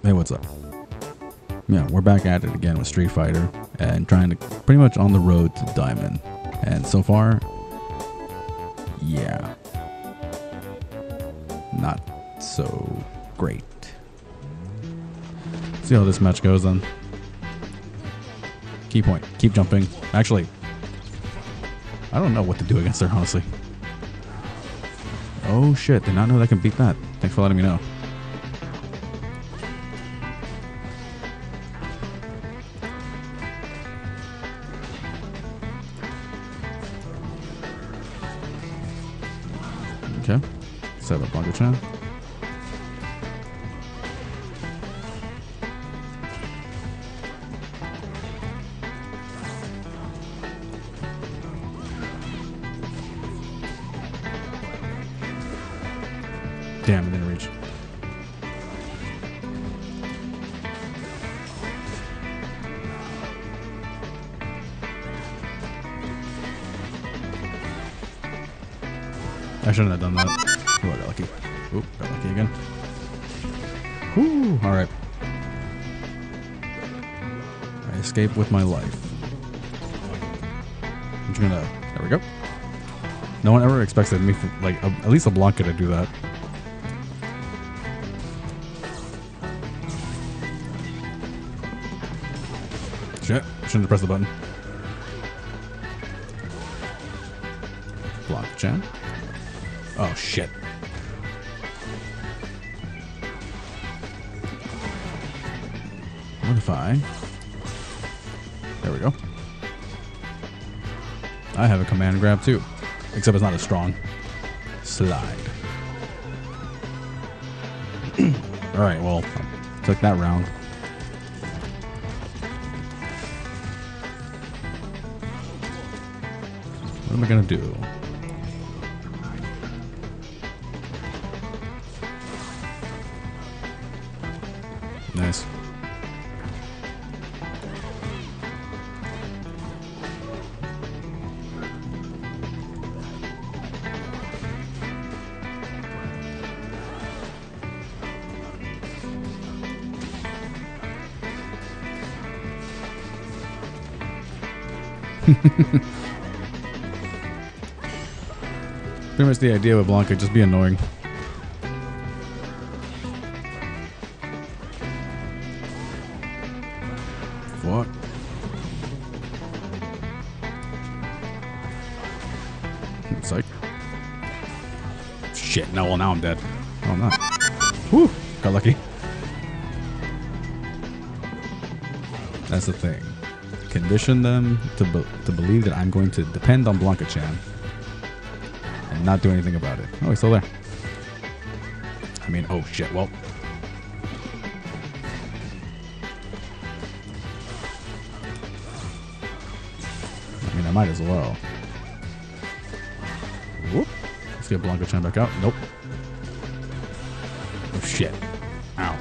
Hey, what's up? Yeah, we're back at it again with Street Fighter and trying to pretty much on the road to Diamond. And so far, yeah, not so great. See how this match goes then. Key point, keep jumping. Actually, I don't know what to do against her, honestly. Oh shit, did not know that I can beat that. Thanks for letting me know. Okay, set up Blanka Chun. Damn, it didn't reach. I shouldn't have done that. Oh, I got lucky. Oop, got lucky again. Whew, alright. I escape with my life. I'm just gonna... There we go. No one ever expected me, like, at least a Blanka to do that. Shit, shouldn't have pressed the button. Blanka Chan. Oh shit. What if I... There we go. I have a command grab too. Except it's not as strong. Slide. Alright, well, took that round. What am I gonna do? Nice. Pretty much the idea with Blanka, just be annoying. Fuck. Psych. Shit, no, well now I'm dead. Oh, I'm not. Whew, got lucky. That's the thing. Condition them to believe that I'm going to depend on Blanka Chan and not do anything about it. Oh, he's still there. I mean, oh shit, well. I mean, I might as well. Whoop. Let's get Blanka Chan back out. Nope. Oh shit. Ow.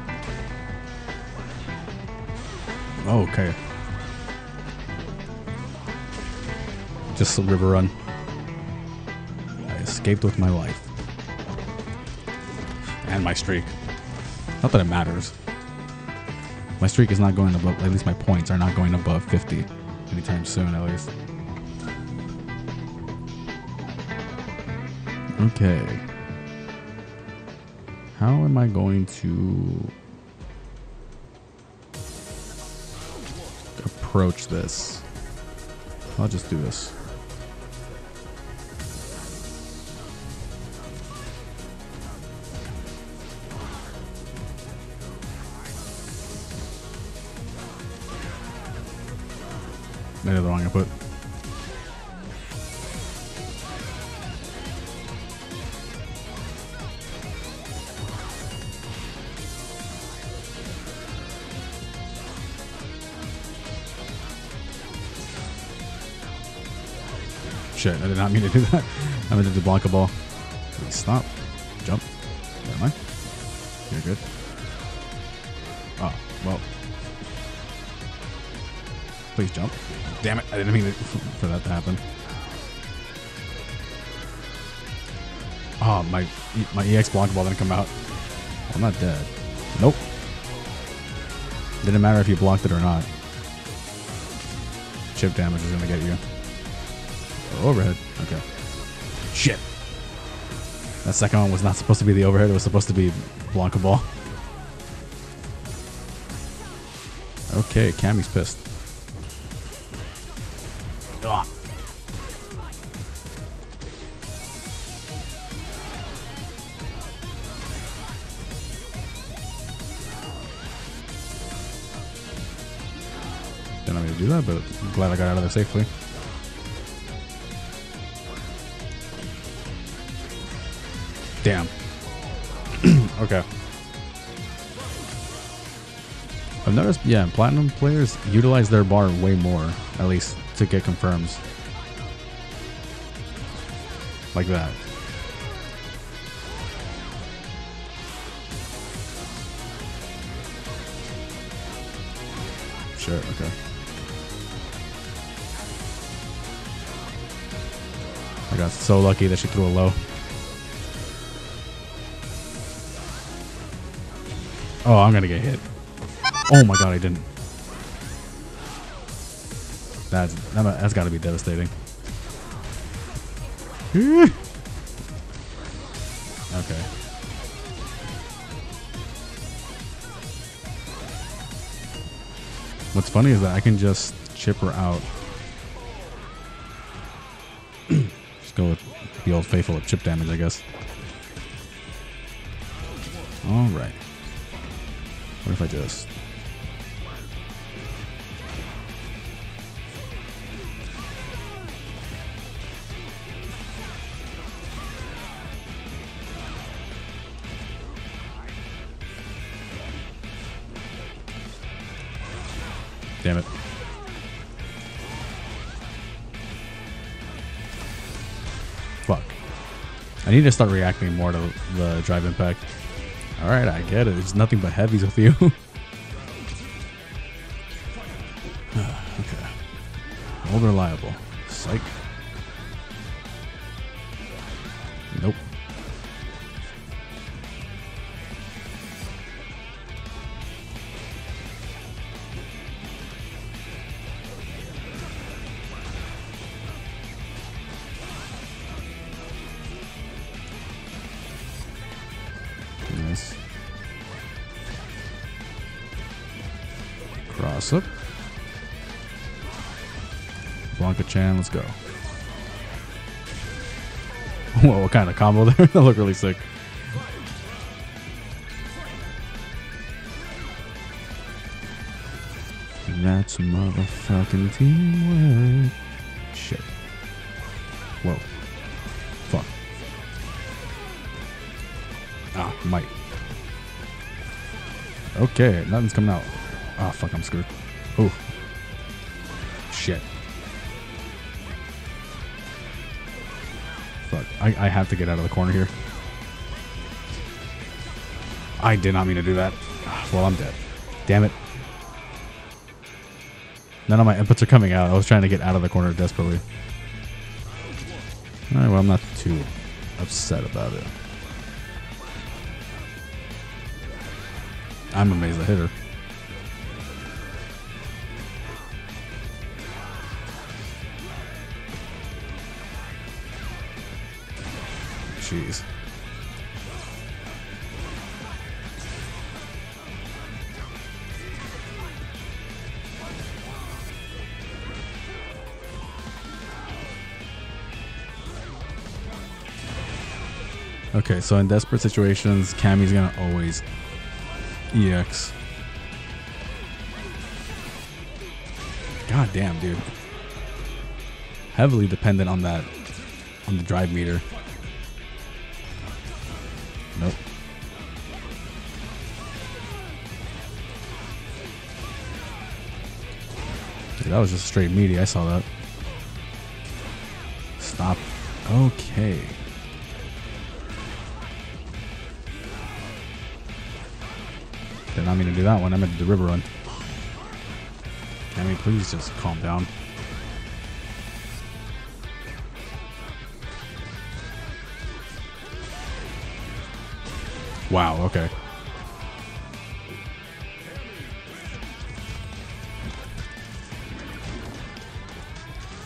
Okay. Just a river run. I escaped with my life. And my streak. Not that it matters. My streak is not going above, at least my points are not going above 50 anytime soon, at least. Okay. How am I going to approach this? I'll just do this. Maybe the wrong input. Shit, I did not mean to do that. I meant to do Blanka ball. Please stop. Jump. Never mind. You're good. Oh, well. Please jump. Damn it, I didn't mean for that to happen. Oh, my EX Blanka ball didn't come out. I'm not dead. Nope. Didn't matter if you blocked it or not. Chip damage is gonna get you. Oh, overhead. Okay. Shit. That second one was not supposed to be the overhead. It was supposed to be Blanka ball. Okay, Cammy's pissed. Ugh. Didn't want me to do that, but I'm glad I got out of there safely. Damn. Okay. I've noticed, yeah, platinum players utilize their bar way more, at least to get confirms. Like that. Sure, okay. I got so lucky that she threw a low. Oh, I'm gonna get hit. Oh my god, I didn't. That's gotta be devastating. Okay. What's funny is that I can just chip her out. Just go with the old faithful of chip damage, I guess. Alright. What if I just... Damn it. Fuck. I need to start reacting more to the drive impact. Alright, I get it. There's nothing but heavies with you. Okay. Old reliable. Psych. Nope. Nice. Cross up. Blanka Chan, let's go. Whoa, what kind of combo there? That looked really sick. That's motherfucking teamwork. Shit. Whoa. Fuck. Ah, might. Okay, nothing's coming out. Ah, fuck, I'm screwed. Ooh. Shit. Fuck, I have to get out of the corner here. I did not mean to do that. Well, I'm dead. Damn it. None of my inputs are coming out. I was trying to get out of the corner desperately. Alright, well, I'm not too upset about it. I'm amazed I hit her. Jeez. Okay, so in desperate situations, Cammy's gonna always EX. God damn, dude. Heavily dependent on that, on the drive meter. Nope. Dude, that was just straight meaty. I saw that. Stop. Okay. Did not mean to do that one. I meant to do river run. Cammy, please just calm down. Wow, okay.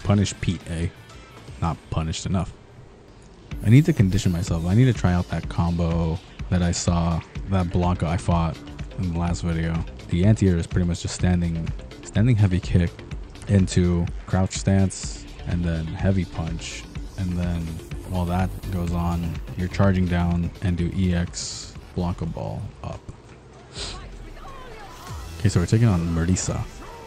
Punish Pete, eh? Not punished enough. I need to condition myself. I need to try out that combo that I saw, that Blanka I fought in the last video. The anti-air is pretty much just standing heavy kick into crouch stance and then heavy punch. And then while that goes on, you're charging down and do EX Blanka ball up. Okay, so we're taking on Marisa.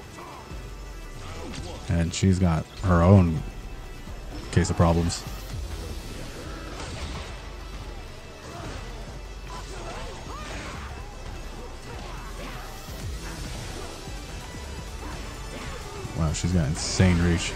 And she's got her own case of problems. Wow, she's got insane reach.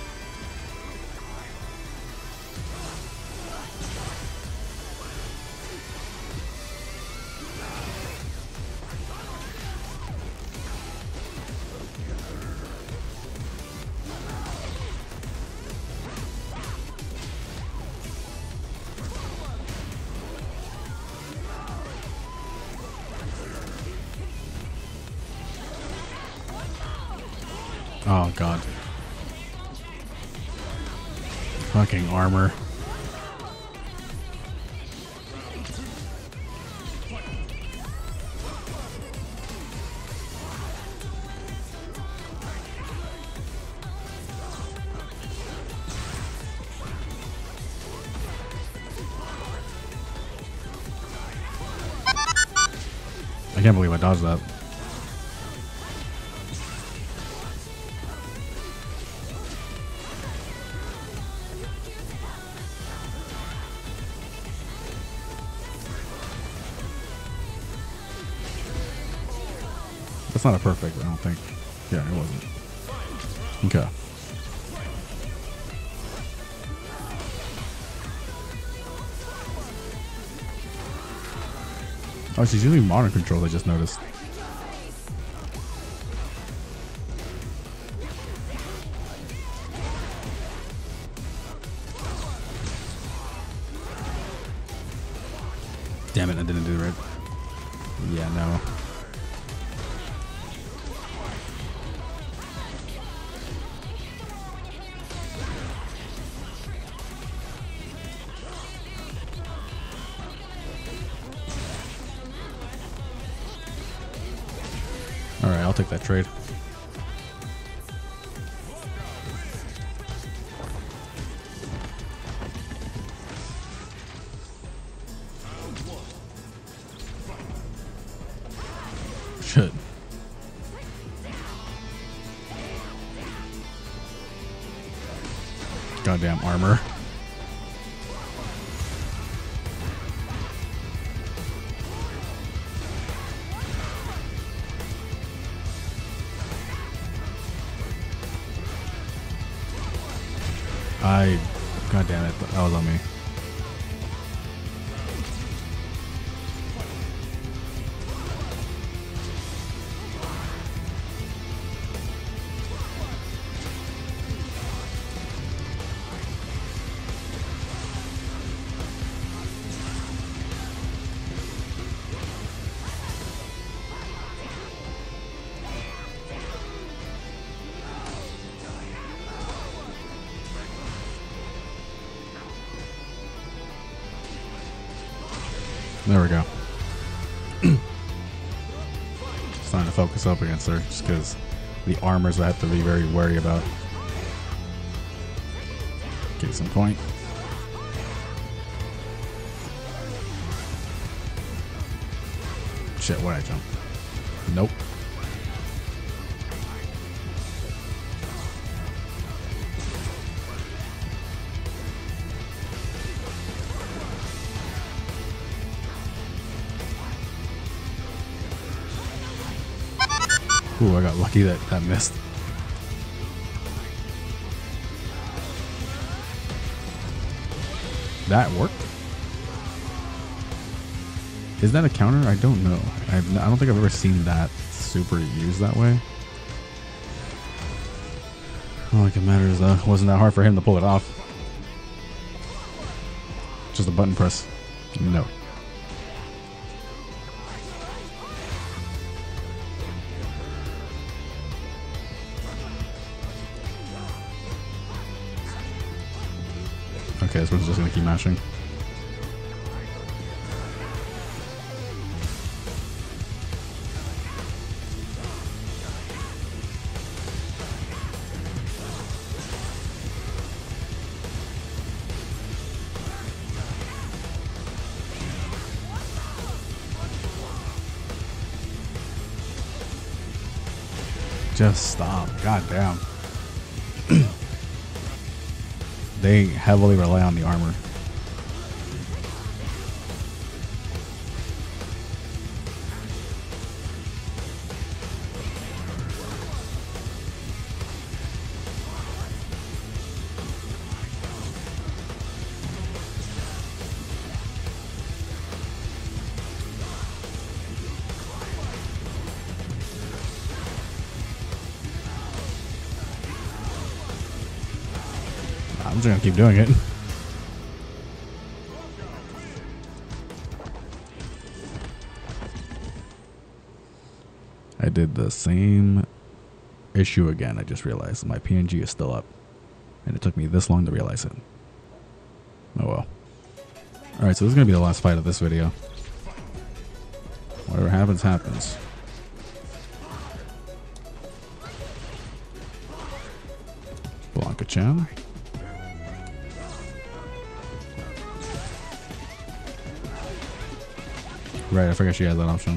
Oh god. Fucking armor. I can't believe I dodged that. That's not a perfect, I don't think. Yeah, it wasn't. Okay. Oh, she's using modern controls, I just noticed. Damn it, I didn't do it right. Yeah, no. Alright, I'll take that trade. Shit. Goddamn armor. God damn it, that was on me. There we go. Starting to focus up against her just because the armors I have to be very wary about. Get some point. Shit, why'd I jump? Nope. Ooh, I got lucky that that missed. That worked? Is that a counter? I don't know. I don't think I've ever seen that super used that way. All that matters though, it wasn't that hard for him to pull it off. Just a button press. No. Okay, this one's just gonna keep mashing. Just stop. God damn. They heavily rely on the armor. I'm just gonna keep doing it. I did the same issue again. I just realized my PNG is still up. And it took me this long to realize it. Oh well. Alright, so this is gonna be the last fight of this video. Whatever happens, happens. Blanka-chan. Right, I forgot she has that option.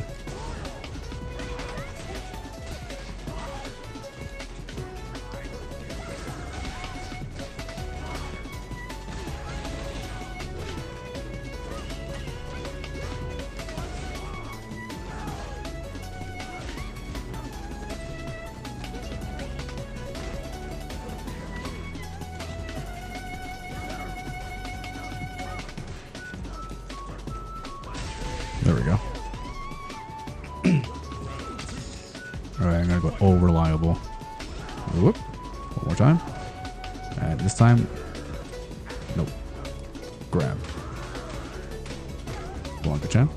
There we go. Alright, I'm gonna go over reliable. Whoop. One more time. And this time, nope. Grab. Blanka-chan.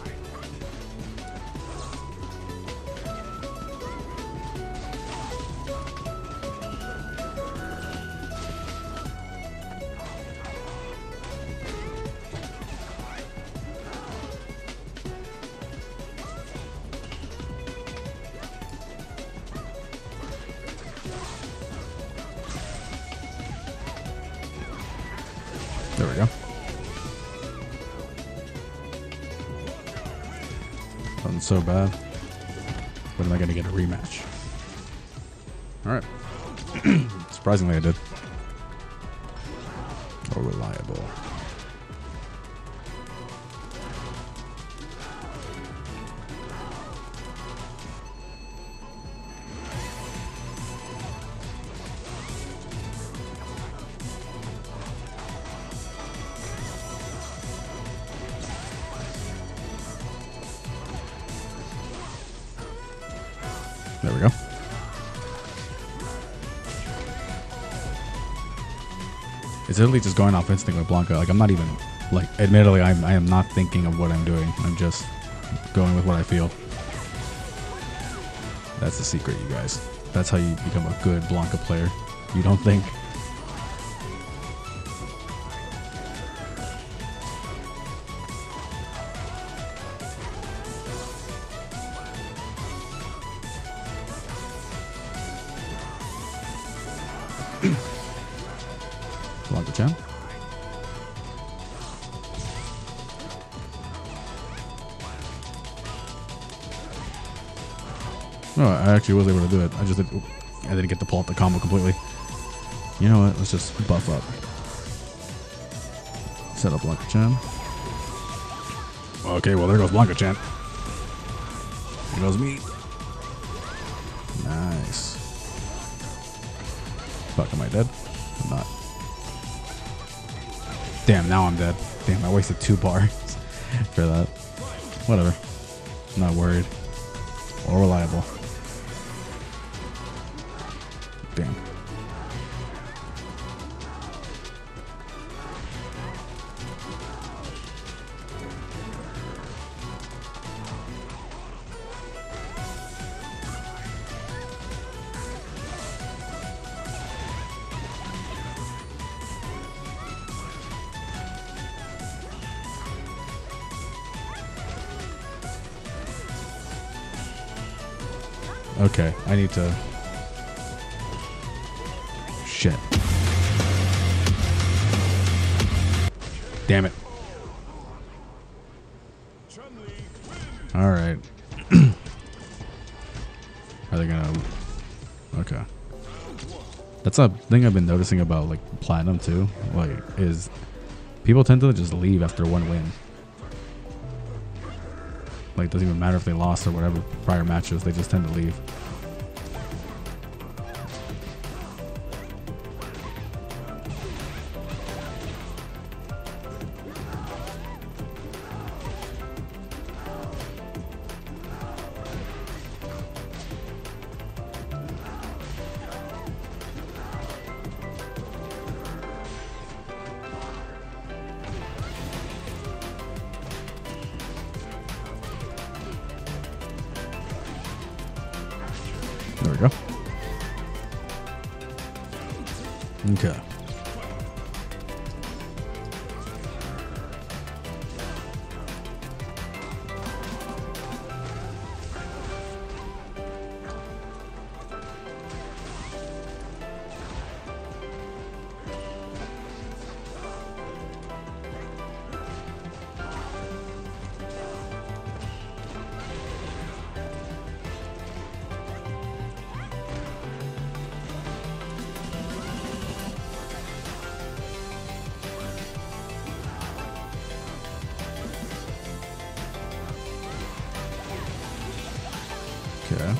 There we go. Wasn't so bad. When am I going to get a rematch? Alright. Surprisingly, I did. Oh, reliable. There we go. It's literally just going off instinct with Blanka. Like, I'm not even, like, admittedly, I am not thinking of what I'm doing. I'm just going with what I feel. That's the secret, you guys. That's how you become a good Blanka player. You don't think. Blanka-chan. No, I actually was able to do it. I didn't get to pull out the combo completely. You know what? Let's just buff up. Set up Blanka-chan. Okay, well there goes Blanka-chan. There goes me. Nice. Fuck, am I dead? I'm not. Damn, now I'm dead. Damn, I wasted 2 bars for that. Whatever. I'm not worried. Or reliable. Damn. Okay, I need to... Shit. Damn it. Alright. Are they gonna... Okay. That's a thing I've been noticing about, like, Platinum, too. Like, is... People tend to just leave after one win. Like, it doesn't even matter if they lost or whatever prior matches. They just tend to leave. There we go. Okay. Okay.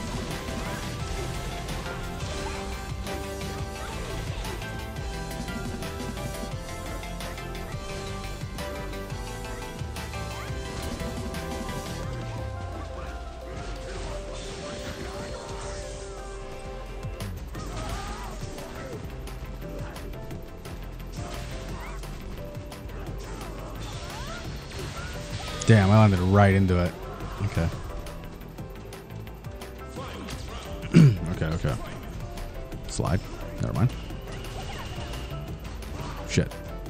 Damn, I landed right into it. Okay. Okay. Slide. Never mind. Shit.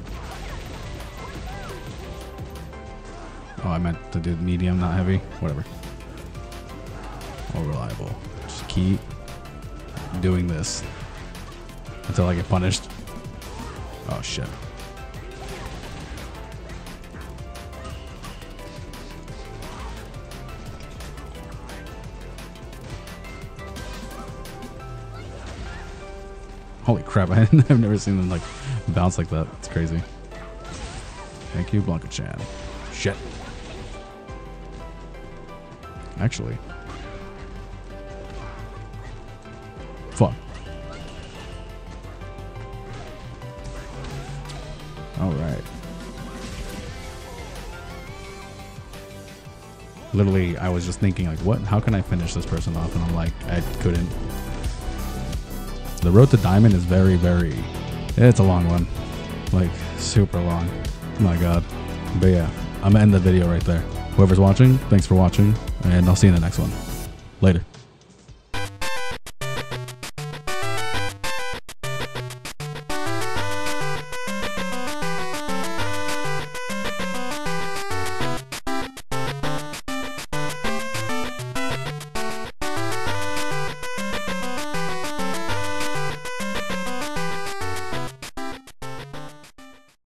Oh, I meant to do medium, not heavy. Whatever. All reliable. Just keep doing this until I get punished. Oh, shit. Holy crap, I've never seen them like bounce like that. It's crazy. Thank you, Blanka-chan. Shit. Actually. Fuck. Alright. Literally, I was just thinking like, what? How can I finish this person off? And I'm like, I couldn't. The road to diamond is very, very... It's a long one. Like, super long. Oh my god. But yeah, I'm going to end the video right there. Whoever's watching, thanks for watching. And I'll see you in the next one. Later.